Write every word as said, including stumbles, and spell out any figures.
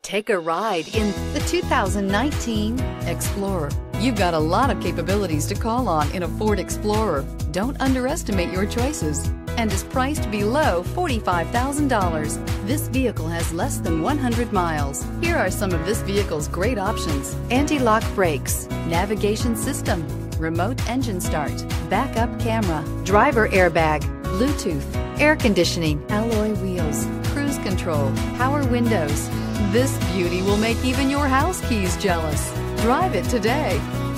Take a ride in the two thousand nineteen Explorer. You've got a lot of capabilities to call on in a Ford Explorer. Don't underestimate your choices, and is priced below forty-five thousand dollars. This vehicle has less than one hundred miles. Here are some of this vehicle's great options: anti-lock brakes, navigation system, remote engine start, backup camera, driver airbag, Bluetooth, air conditioning, alloy wheels, cruise control, power windows. This beauty will make even your house keys jealous. Drive it today.